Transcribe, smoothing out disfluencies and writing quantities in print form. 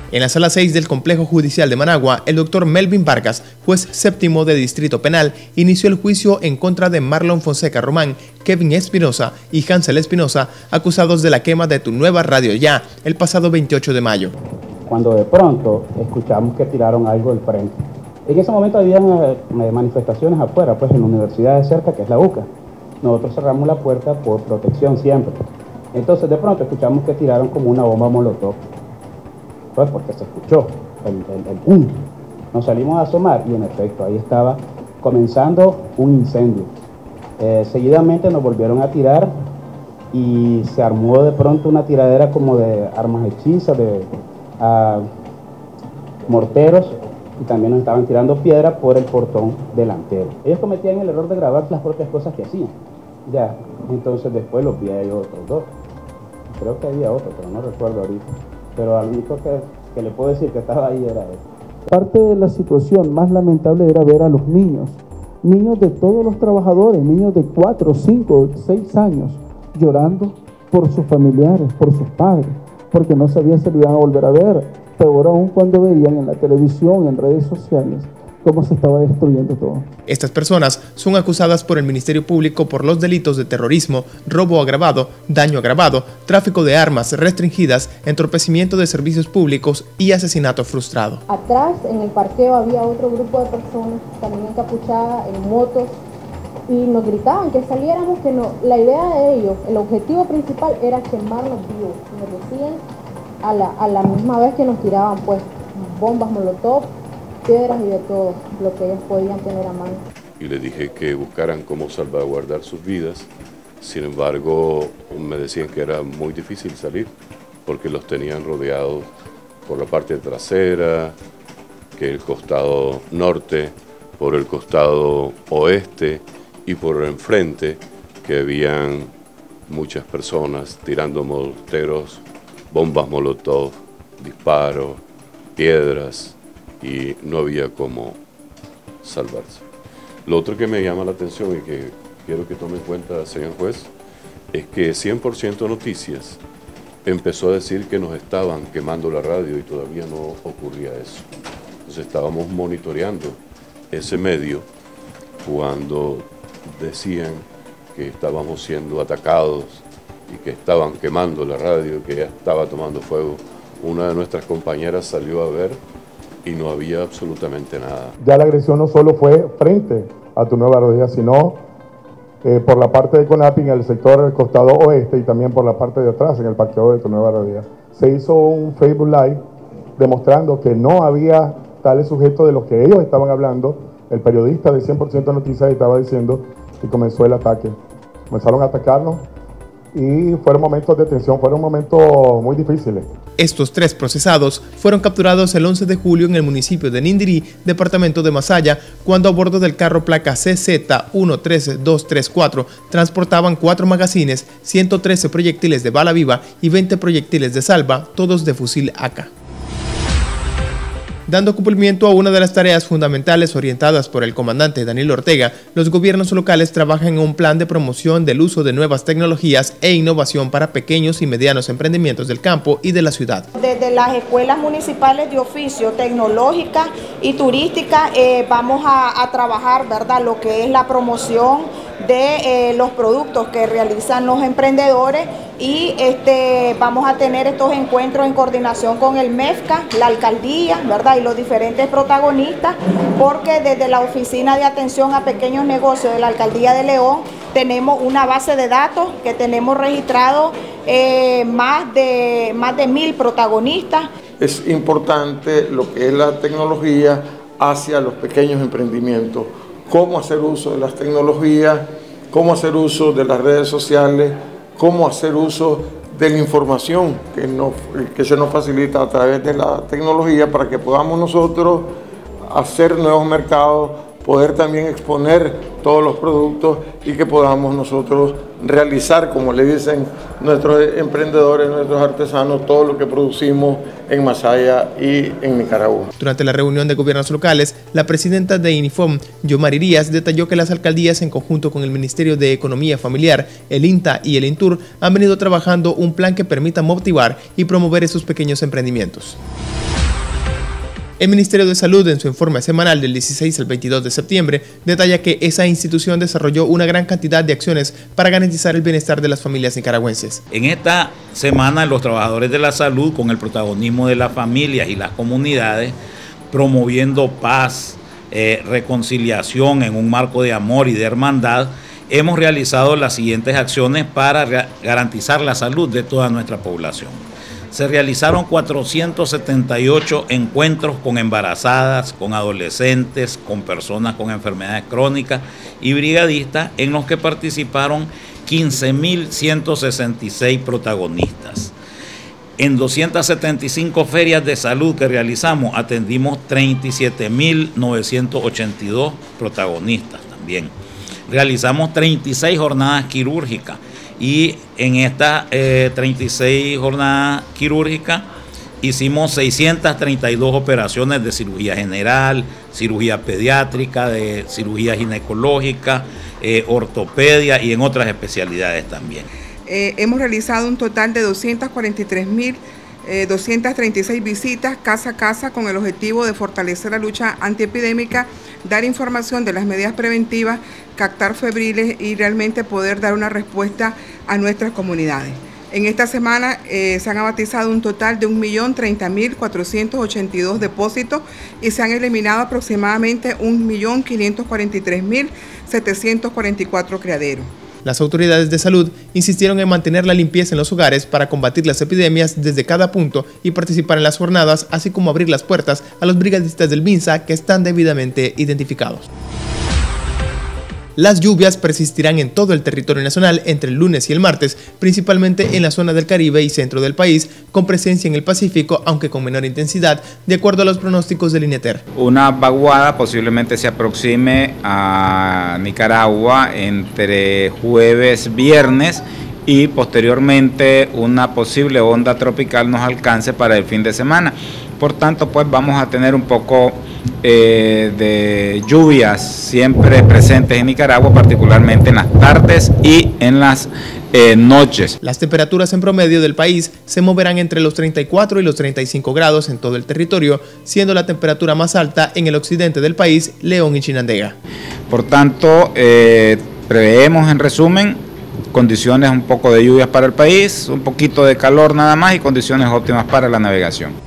En la Sala 6 del Complejo Judicial de Managua, el doctor Melvin Vargas, juez séptimo de Distrito Penal, inició el juicio en contra de Marlon Fonseca Román, Kevin Espinosa y Hansel Espinosa, acusados de la quema de Tu Nueva Radio Ya, el pasado 28 de mayo. Cuando de pronto escuchamos que tiraron algo del frente. En ese momento había manifestaciones afuera, pues en la universidad de cerca, que es la UCA. Nosotros cerramos la puerta por protección siempre. Entonces de pronto escuchamos que tiraron como una bomba molotov. Pues porque se escuchó el boom. Nos salimos a asomar y en efecto ahí estaba comenzando un incendio. Seguidamente nos volvieron a tirar y se armó de pronto una tiradera como de armas hechizas, de morteros, y también nos estaban tirando piedra por el portón delantero. Ellos cometían el error de grabar las propias cosas que hacían. Ya, entonces después los vi a ellos otros dos. Creo que había otro, pero no recuerdo ahorita. Pero al único que le puedo decir que estaba ahí era él. Parte de la situación más lamentable era ver a los niños de todos los trabajadores, niños de 4, 5, 6 años, llorando por sus familiares, por sus padres, porque no sabían si lo iban a volver a ver. Peor aún cuando veían en la televisión, en redes sociales, cómo se estaba destruyendo todo. Estas personas son acusadas por el Ministerio Público por los delitos de terrorismo, robo agravado, daño agravado, tráfico de armas restringidas, entorpecimiento de servicios públicos y asesinato frustrado. Atrás, en el parqueo, había otro grupo de personas también encapuchadas en motos y nos gritaban que saliéramos, que no. La idea de ellos, el objetivo principal era quemarnos vivos. Nos decían a la misma vez que nos tiraban pues bombas molotov, piedras y de todo lo que ellos podían tener a mano. Y les dije que buscaran cómo salvaguardar sus vidas. Sin embargo, me decían que era muy difícil salir porque los tenían rodeados por la parte trasera, que el costado norte, por el costado oeste y por el enfrente, que habían muchas personas tirando morteros, bombas molotov, disparos, piedras, y no había cómo salvarse. Lo otro que me llama la atención y que quiero que tome en cuenta, señor juez, es que 100% Noticias empezó a decir que nos estaban quemando la radio y todavía no ocurría eso. Entonces estábamos monitoreando ese medio cuando decían que estábamos siendo atacados y que estaban quemando la radio, que ya estaba tomando fuego. Una de nuestras compañeras salió a ver y no había absolutamente nada. Ya la agresión no solo fue frente a Tu Nueva Radio Ya, sino por la parte de CONAPI en el sector del costado oeste y también por la parte de atrás en el parqueo de Tu Nueva Radio Ya. Se hizo un Facebook Live demostrando que no había tales sujetos de los que ellos estaban hablando. El periodista de 100% Noticias estaba diciendo y comenzó el ataque. Comenzaron a atacarnos y fueron momentos de tensión, fueron momentos muy difíciles. Estos 3 procesados fueron capturados el 11 de julio en el municipio de Nindirí, departamento de Masaya, cuando a bordo del carro placa CZ113234 transportaban 4 magazines, 113 proyectiles de bala viva y 20 proyectiles de salva, todos de fusil AK. Dando cumplimiento a una de las tareas fundamentales orientadas por el comandante Daniel Ortega, los gobiernos locales trabajan en un plan de promoción del uso de nuevas tecnologías e innovación para pequeños y medianos emprendimientos del campo y de la ciudad. Desde las escuelas municipales de oficio, tecnológica y turística, vamos a trabajar, ¿verdad?, lo que es la promoción de los productos que realizan los emprendedores y vamos a tener estos encuentros en coordinación con el MEFCA, la alcaldía, ¿verdad?, y los diferentes protagonistas, porque desde la Oficina de Atención a Pequeños Negocios de la Alcaldía de León tenemos una base de datos que tenemos registrado más de 1000 protagonistas. Es importante lo que es la tecnología hacia los pequeños emprendimientos. Cómo hacer uso de las tecnologías, cómo hacer uso de las redes sociales, cómo hacer uso de la información que se nos facilita a través de la tecnología para que podamos nosotros hacer nuevos mercados, poder también exponer todos los productos y que podamos nosotros realizar, como le dicen nuestros emprendedores, nuestros artesanos, todo lo que producimos en Masaya y en Nicaragua. Durante la reunión de gobiernos locales, la presidenta de INIFOM, Yomari Díaz, detalló que las alcaldías, en conjunto con el Ministerio de Economía Familiar, el INTA y el INTUR, han venido trabajando un plan que permita motivar y promover esos pequeños emprendimientos. El Ministerio de Salud, en su informe semanal del 16 al 22 de septiembre, detalla que esa institución desarrolló una gran cantidad de acciones para garantizar el bienestar de las familias nicaragüenses. En esta semana, los trabajadores de la salud, con el protagonismo de las familias y las comunidades, promoviendo paz, reconciliación en un marco de amor y de hermandad, hemos realizado las siguientes acciones para garantizar la salud de toda nuestra población. Se realizaron 478 encuentros con embarazadas, con adolescentes, con personas con enfermedades crónicas y brigadistas, en los que participaron 15.166 protagonistas. En 275 ferias de salud que realizamos, atendimos 37.982 protagonistas también. Realizamos 36 jornadas quirúrgicas. Y en estas 36 jornadas quirúrgicas hicimos 632 operaciones de cirugía general, cirugía pediátrica, de cirugía ginecológica, ortopedia y en otras especialidades también. Hemos realizado un total de 236 visitas casa a casa con el objetivo de fortalecer la lucha antiepidémica, dar información de las medidas preventivas, captar febriles y realmente poder dar una respuesta a nuestras comunidades. En esta semana se han abatizado un total de 1.030.482 depósitos y se han eliminado aproximadamente 1.543.744 criaderos. Las autoridades de salud insistieron en mantener la limpieza en los hogares para combatir las epidemias desde cada punto y participar en las jornadas, así como abrir las puertas a los brigadistas del MINSA que están debidamente identificados. Las lluvias persistirán en todo el territorio nacional entre el lunes y el martes, principalmente en la zona del Caribe y centro del país, con presencia en el Pacífico, aunque con menor intensidad, de acuerdo a los pronósticos del INETER. Una vaguada posiblemente se aproxime a Nicaragua entre jueves, viernes, y posteriormente una posible onda tropical nos alcance para el fin de semana. Por tanto, pues vamos a tener un poco de lluvias siempre presentes en Nicaragua, particularmente en las tardes y en las noches. Las temperaturas en promedio del país se moverán entre los 34 y los 35 grados en todo el territorio, siendo la temperatura más alta en el occidente del país, León y Chinandega. Por tanto, preveemos en resumen condiciones un poco de lluvias para el país, un poquito de calor nada más y condiciones óptimas para la navegación.